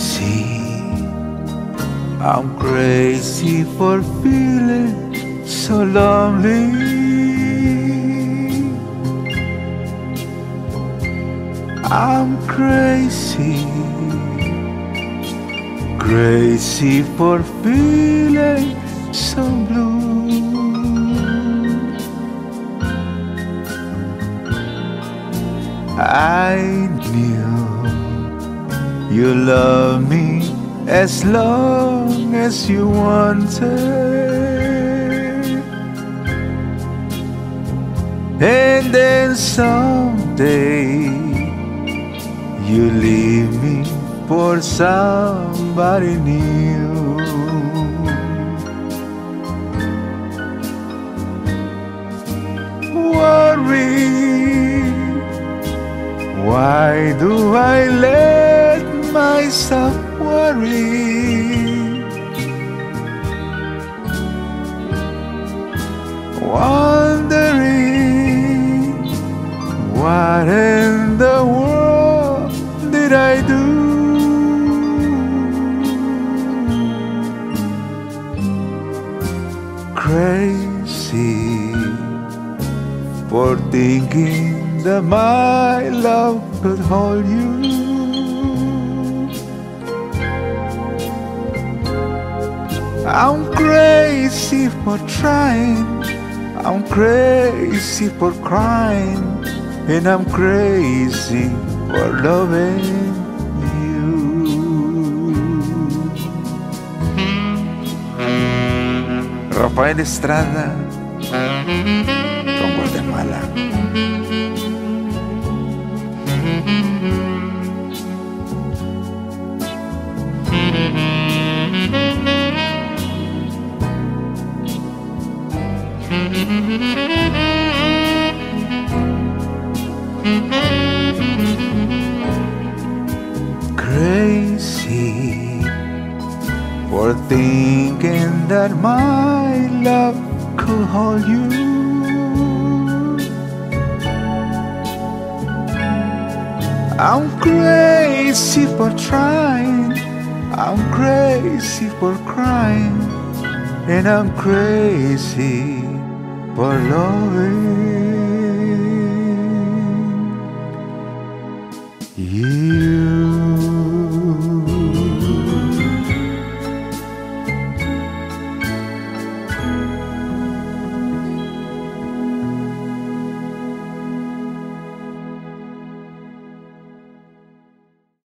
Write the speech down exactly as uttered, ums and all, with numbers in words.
crazy. I'm crazy for feeling so lonely. I'm crazy, crazy for feeling so blue. I knew you love me as long as you wanted, and then someday you leave me for somebody new. Worry, why do I let myself worry? Wondering, what in the world did I do? Crazy for thinking that my love could hold you. I'm crazy for trying, I'm crazy for crying, and I'm crazy for loving you. Rafael Estrada con Guatemala. Crazy for thinking that my love could hold you. I'm crazy for trying, I'm crazy for crying, and I'm crazy for loving you.